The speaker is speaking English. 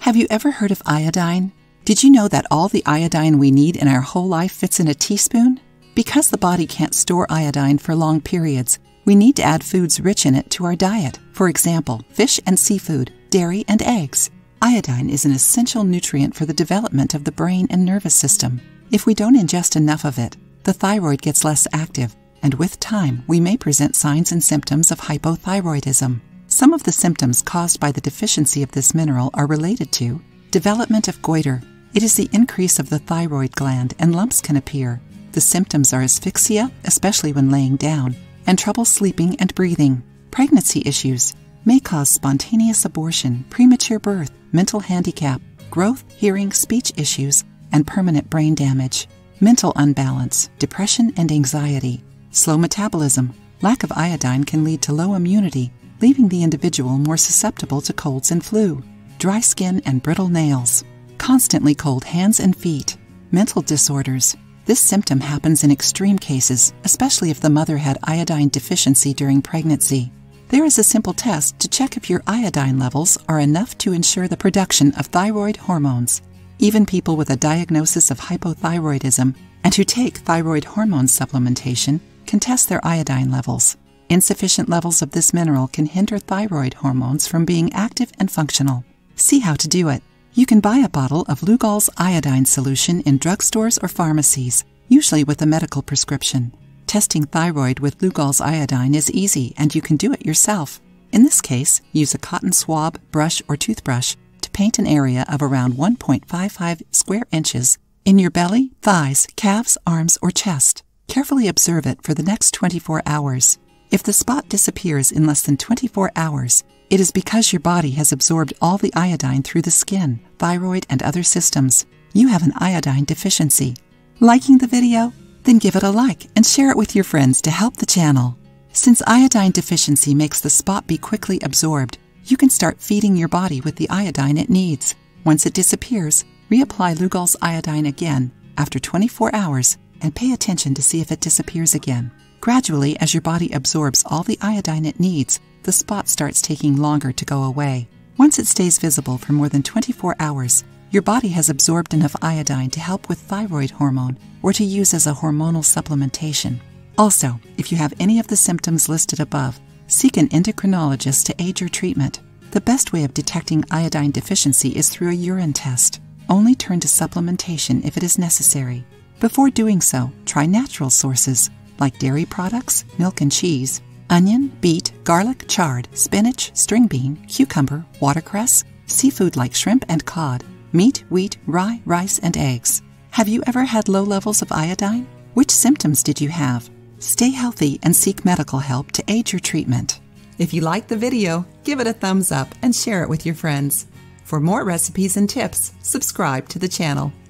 Have you ever heard of iodine? Did you know that all the iodine we need in our whole life fits in a teaspoon? Because the body can't store iodine for long periods, we need to add foods rich in it to our diet. For example, fish and seafood, dairy and eggs. Iodine is an essential nutrient for the development of the brain and nervous system. If we don't ingest enough of it, the thyroid gets less active, and with time, we may present signs and symptoms of hypothyroidism. Some of the symptoms caused by the deficiency of this mineral are related to development of goiter. It is the increase of the thyroid gland, and lumps can appear. The symptoms are asphyxia, especially when laying down, and trouble sleeping and breathing. Pregnancy issues may cause spontaneous abortion, premature birth, mental handicap, growth, hearing, speech issues, and permanent brain damage. Mental unbalance, depression and anxiety. Slow metabolism. Lack of iodine can lead to low immunity, leaving the individual more susceptible to colds and flu. Dry skin and brittle nails. Constantly cold hands and feet. Mental disorders. This symptom happens in extreme cases, especially if the mother had iodine deficiency during pregnancy. There is a simple test to check if your iodine levels are enough to ensure the production of thyroid hormones. Even people with a diagnosis of hypothyroidism and who take thyroid hormone supplementation can test their iodine levels. Insufficient levels of this mineral can hinder thyroid hormones from being active and functional. See how to do it. You can buy a bottle of Lugol's iodine solution in drugstores or pharmacies, usually with a medical prescription. Testing thyroid with Lugol's iodine is easy, and you can do it yourself. In this case, use a cotton swab, brush, or toothbrush to paint an area of around 1.55 square inches in your belly, thighs, calves, arms, or chest. Carefully observe it for the next 24 hours. If the spot disappears in less than 24 hours, it is because your body has absorbed all the iodine through the skin, thyroid, and other systems. You have an iodine deficiency. Liking the video? Then give it a like and share it with your friends to help the channel. Since iodine deficiency makes the spot be quickly absorbed, you can start feeding your body with the iodine it needs. Once it disappears, reapply Lugol's iodine again after 24 hours and pay attention to see if it disappears again. Gradually, as your body absorbs all the iodine it needs, the spot starts taking longer to go away. Once it stays visible for more than 24 hours, your body has absorbed enough iodine to help with thyroid hormone or to use as a hormonal supplementation. Also, if you have any of the symptoms listed above, seek an endocrinologist to aid your treatment. The best way of detecting iodine deficiency is through a urine test. Only turn to supplementation if it is necessary. Before doing so, try natural sources like dairy products, milk and cheese, onion, beet, garlic, chard, spinach, string bean, cucumber, watercress, seafood like shrimp and cod, meat, wheat, rye, rice, and eggs. Have you ever had low levels of iodine? Which symptoms did you have? Stay healthy and seek medical help to aid your treatment. If you liked the video, give it a thumbs up and share it with your friends. For more recipes and tips, subscribe to the channel.